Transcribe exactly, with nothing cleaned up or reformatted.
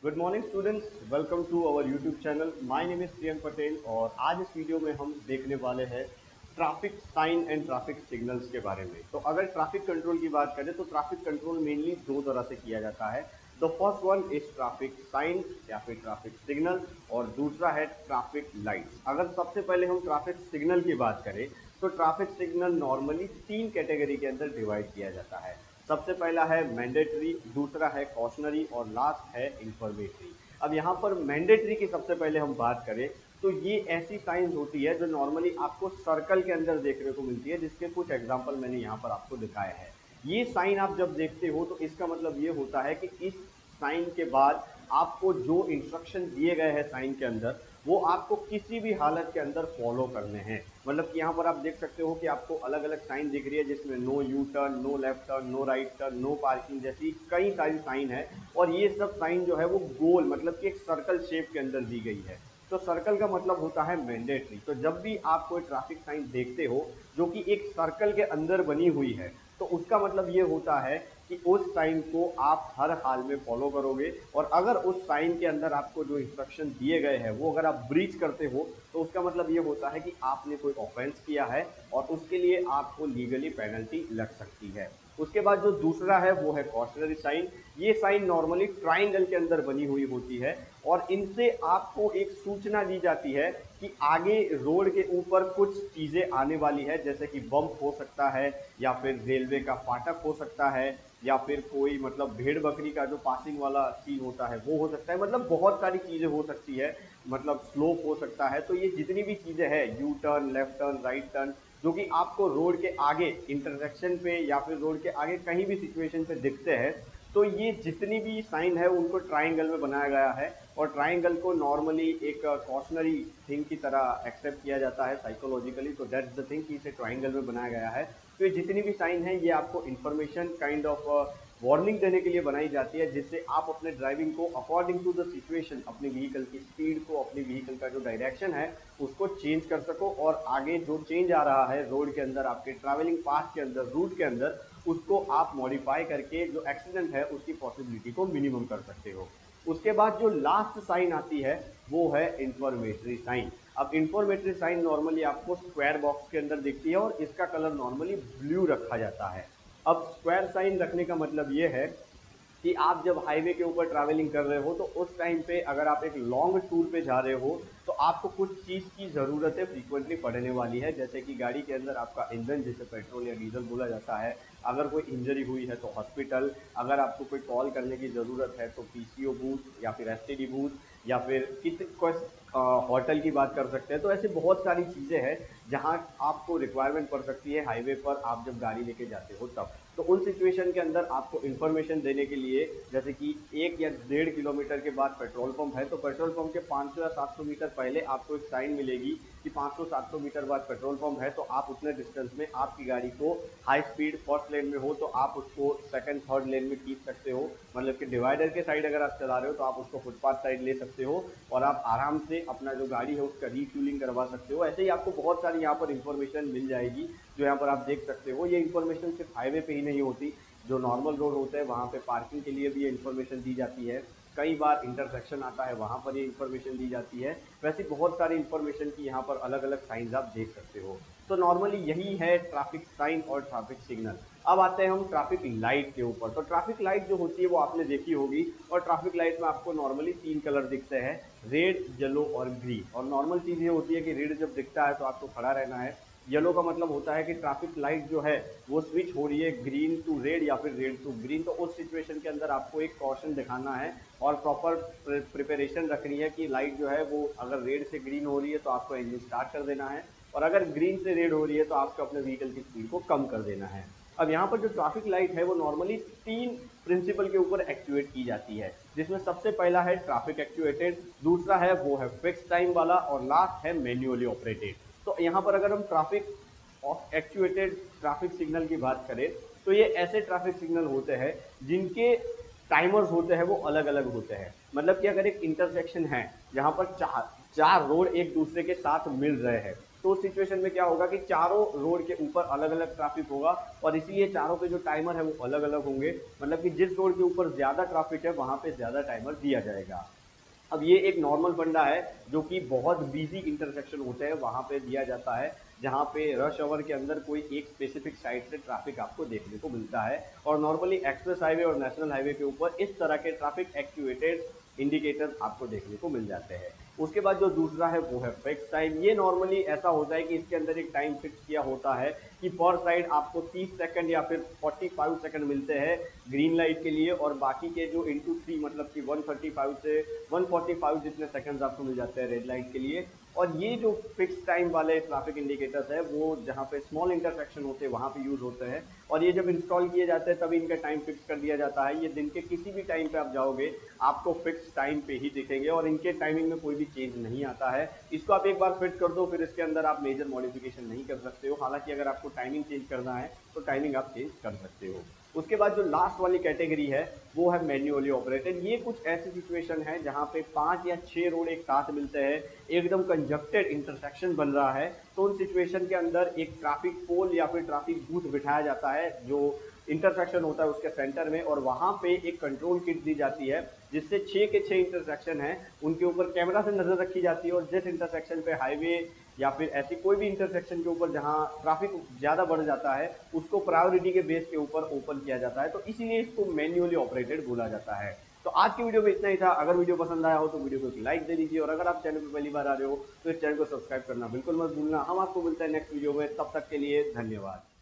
Good morning students, welcome to our YouTube channel. My name is Priyank Patel और आज इस video में हम देखने वाले हैं traffic sign and traffic signals के बारे में। तो अगर ट्रैफिक कंट्रोल की बात करें तो ट्रैफिक कंट्रोल मेनली दो तरह से किया जाता है। The first one is traffic sign या फिर ट्रैफिक सिग्नल और दूसरा है ट्रैफिक लाइट्स। अगर सबसे पहले हम ट्रैफिक सिग्नल की बात करें तो ट्रैफिक सिग्नल नॉर्मली तीन कैटेगरी के अंदर डिवाइड किया जाता है। सबसे पहला है मैंडेटरी, दूसरा है कॉशनरी और लास्ट है इंफॉर्मेटरी। अब यहाँ पर मैंडेटरी की सबसे पहले हम बात करें तो ये ऐसी साइंस होती है जो नॉर्मली आपको सर्कल के अंदर देखने को मिलती है, जिसके कुछ एग्जांपल मैंने यहाँ पर आपको दिखाया है। ये साइन आप जब देखते हो तो इसका मतलब ये होता है कि इस साइन के बाद आपको जो इंस्ट्रक्शन दिए गए हैं साइन के अंदर वो आपको किसी भी हालत के अंदर फॉलो करने हैं। मतलब कि यहाँ पर आप देख सकते हो कि आपको अलग अलग साइन दिख रही है जिसमें no U turn, no left turn, no right turn, no parking जैसी कई सारी साइन है। और ये सब साइन जो है वो गोल मतलब कि एक सर्कल शेप के अंदर दी गई है। तो सर्कल का मतलब होता है मैंडेटरी। तो जब भी आप कोई ट्रैफिक साइन देखते हो जो कि एक सर्कल के अंदर बनी हुई है तो उसका मतलब ये होता है कि उस साइन को आप हर हाल में फॉलो करोगे। और अगर उस साइन के अंदर आपको जो इंस्ट्रक्शन दिए गए हैं वो अगर आप ब्रीच करते हो तो उसका मतलब ये होता है कि आपने कोई ऑफेंस किया है और उसके लिए आपको लीगली पेनल्टी लग सकती है। उसके बाद जो दूसरा है वो है कॉशनरी साइन। ये साइन नॉर्मली ट्राइंगल के अंदर बनी हुई होती है और इनसे आपको एक सूचना दी जाती है कि आगे रोड के ऊपर कुछ चीजें आने वाली है, जैसे कि बम्प हो सकता है या फिर रेलवे का फाटक हो सकता है या फिर कोई मतलब भेड़ बकरी का जो पासिंग वाला सीन होता है वो हो सकता है। मतलब बहुत सारी चीजें हो सकती है, मतलब स्लोप हो सकता है। तो ये जितनी भी चीजें हैं, U turn, left turn, right turn, जो कि आपको रोड के आगे इंटरसेक्शन पे या फिर रोड के आगे कहीं भी सिचुएशन पे दिखते हैं, तो ये जितनी भी साइन है उनको ट्राइंगल में बनाया गया है। और ट्राइंगल को नॉर्मली एक कॉशनरी थिंग की तरह एक्सेप्ट किया जाता है साइकोलॉजिकली। तो दैट्स द थिंग कि इसे ट्राइंगल में बनाया गया है। तो ये जितनी भी साइन है ये आपको इन्फॉर्मेशन काइंड ऑफ वार्निंग देने के लिए बनाई जाती है, जिससे आप अपने ड्राइविंग को अकॉर्डिंग टू द सिचुएशन अपनी व्हीकल की स्पीड को, अपनी व्हीकल का जो डायरेक्शन है उसको चेंज कर सको और आगे जो चेंज आ रहा है रोड के अंदर, आपके ट्रैवलिंग पाथ के अंदर, रूट के अंदर, उसको आप मॉडिफाई करके जो एक्सीडेंट है उसकी पॉसिबिलिटी को मिनिमम कर सकते हो। उसके बाद जो लास्ट साइन आती है वो है इंफॉर्मेटरी साइन। अब इंफॉर्मेटरी साइन नॉर्मली आपको स्क्वायर बॉक्स के अंदर दिखती है और इसका कलर नॉर्मली ब्लू रखा जाता है। अब स्क्वायर साइन रखने का मतलब ये है कि आप जब हाईवे के ऊपर ट्रैवलिंग कर रहे हो तो उस टाइम पे अगर आप एक लॉन्ग टूर पे जा रहे हो तो आपको कुछ चीज़ की ज़रूरतें फ्रीक्वेंटली पड़ने वाली है, जैसे कि गाड़ी के अंदर आपका इंजन, जिसे पेट्रोल या डीजल बोला जाता है, अगर कोई इंजरी हुई है तो हॉस्पिटल, अगर आपको कोई कॉल करने की ज़रूरत है तो पीसीओ बूथ या फिर एसटीडी बूथ या फिर कित होटल की बात कर सकते हैं। तो ऐसे बहुत सारी चीज़ें हैं जहां आपको रिक्वायरमेंट पड़ सकती है हाईवे पर आप जब गाड़ी लेके जाते हो तब। तो उन सिचुएशन के अंदर आपको इन्फॉर्मेशन देने के लिए, जैसे कि एक या डेढ़ किलोमीटर के बाद पेट्रोल पंप है तो पेट्रोल पंप के पाँच सौ या सात सौ मीटर पहले आपको एक साइन मिलेगी कि पाँच सौ सात सौ मीटर बाद पेट्रोल पंप है। तो आप उतने डिस्टेंस में आपकी गाड़ी को हाई स्पीड फर्स्ट लेन में हो तो आप उसको सेकंड थर्ड लेन में खींच सकते हो। मतलब कि डिवाइडर के साइड अगर आप चला रहे हो तो आप उसको फुटपाथ साइड ले सकते हो और आप आराम से अपना जो गाड़ी है उसका रिफ्यूलिंग करवा सकते हो। ऐसे ही आपको बहुत सारी यहाँ पर इंफॉर्मेशन मिल जाएगी जो यहाँ पर आप देख सकते हो। ये इन्फॉर्मेशन सिर्फ हाईवे पे ही नहीं होती, जो नॉर्मल रोड होते हैं वहाँ पे पार्किंग के लिए भी ये इन्फॉर्मेशन दी जाती है। कई बार इंटरसेक्शन आता है वहाँ पर ये इन्फॉर्मेशन दी जाती है। वैसे बहुत सारी इन्फॉर्मेशन की यहाँ पर अलग अलग साइंस आप देख सकते हो। तो नॉर्मली यही है ट्रैफिक साइन और ट्रैफिक सिग्नल। अब आते हैं हम ट्रैफिक लाइट के ऊपर। तो ट्रैफिक लाइट जो होती है वो आपने देखी होगी और ट्रैफिक लाइट में आपको नॉर्मली तीन कलर दिखते हैं, रेड, येलो और ग्रीन। और नॉर्मल चीज़ ये होती है कि रेड जब दिखता है तो आपको खड़ा रहना है, येलो का मतलब होता है कि ट्रैफिक लाइट जो है वो स्विच हो रही है ग्रीन टू रेड या फिर रेड टू ग्रीन। तो उस सिचुएशन के अंदर आपको एक कॉशन दिखाना है और प्रॉपर प्रिपरेशन रखनी है कि लाइट जो है वो अगर रेड से ग्रीन हो रही है तो आपको इंजन स्टार्ट कर देना है और अगर ग्रीन से रेड हो रही है तो आपको अपने व्हीकल की स्पीड को कम कर देना है। अब यहाँ पर जो ट्रैफिक लाइट है वो नॉर्मली तीन प्रिंसिपल के ऊपर एक्टिवेट की जाती है, जिसमें सबसे पहला है ट्रैफिक एक्टिवेटेड, दूसरा है वो है फिक्स टाइम वाला और लास्ट है मैन्युअली ऑपरेटेड। तो यहाँ पर अगर हम ट्रैफिक एक्चुएटेड ट्रैफिक सिग्नल की बात करें तो ये ऐसे ट्रैफिक सिग्नल होते हैं जिनके टाइमर्स होते हैं वो अलग अलग होते हैं। मतलब कि अगर एक इंटरसेक्शन है जहां पर चार चार रोड एक दूसरे के साथ मिल रहे हैं तो तो उस सिचुएशन में क्या होगा कि चारों रोड के ऊपर अलग अलग ट्रैफिक होगा और इसलिए चारों पे जो टाइमर है वो अलग अलग होंगे। मतलब कि जिस रोड के ऊपर ज्यादा ट्रैफिक है वहां पे ज्यादा टाइमर दिया जाएगा। अब ये एक नॉर्मल फंडा है जो कि बहुत बिजी इंटरसेक्शन होते हैं वहां पे दिया जाता है, जहां पे रश आवर के अंदर कोई एक स्पेसिफिक साइड से ट्रैफिक आपको देखने को मिलता है। और नॉर्मली एक्सप्रेस हाईवे और नेशनल हाईवे के ऊपर इस तरह के ट्रैफिक एक्टिवेटेड इंडिकेटर्स आपको देखने को मिल जाते हैं। उसके बाद जो दूसरा है वो है फिक्स टाइम। ये नॉर्मली ऐसा होता है कि इसके अंदर एक टाइम फिक्स किया होता है कि पर साइड आपको तीस सेकंड या फिर पैंतालीस सेकंड मिलते हैं ग्रीन लाइट के लिए, और बाकी के जो इंटू थ्री मतलब कि एक सौ पैंतीस से एक सौ पैंतालीस जितने सेकंड्स आपको मिल जाते हैं रेड लाइट के लिए। और ये जो फिक्स टाइम वाले ट्रैफिक इंडिकेटर्स है वो जहाँ पे स्मॉल इंटरसेक्शन होते हैं वहाँ पे यूज होते हैं, और ये जब इंस्टॉल किए जाते हैं तभी इनका टाइम फिक्स कर दिया जाता है। ये दिन के किसी भी टाइम पे आप जाओगे आपको फिक्स टाइम पे ही दिखेंगे और इनके टाइमिंग में कोई भी चेंज नहीं आता है। इसको आप एक बार फिट कर दो फिर इसके अंदर आप मेजर मॉडिफिकेशन नहीं कर सकते हो। हालांकि अगर आपको टाइमिंग चेंज करना है तो टाइमिंग आप चेंज कर सकते हो। उसके बाद जो लास्ट वाली कैटेगरी है वो है मैन्युअली ऑपरेटेड। ये कुछ ऐसी सिचुएशन है जहां पे पांच या छह रोड एक साथ मिलते हैं, एकदम कंजक्टेड इंटरसेक्शन बन रहा है, तो उन सिचुएशन के अंदर एक ट्रैफिक पोल या फिर ट्रैफिक बूथ बिठाया जाता है जो इंटरसेक्शन होता है उसके सेंटर में, और वहां पे एक कंट्रोल किट दी जाती है जिससे छह के छह इंटरसेक्शन है उनके ऊपर कैमरा से नजर रखी जाती है, और जिस इंटरसेक्शन पे हाईवे या फिर ऐसी कोई भी इंटरसेक्शन के ऊपर जहां ट्रैफिक ज्यादा बढ़ जाता है उसको प्रायोरिटी के बेस के ऊपर ओपन किया जाता है, तो इसीलिए इसको मैन्युअली ऑपरेटेड बोला जाता है। तो आज की वीडियो में इतना ही था। अगर वीडियो पसंद आया हो तो वीडियो को एक लाइक दे दीजिए, और अगर आप चैनल पर पहली बार आ रहे हो तो इस चैनल को सब्सक्राइब करना बिल्कुल मत भूलना। हम आपको मिलते हैं नेक्स्ट वीडियो में, तब तक के लिए धन्यवाद।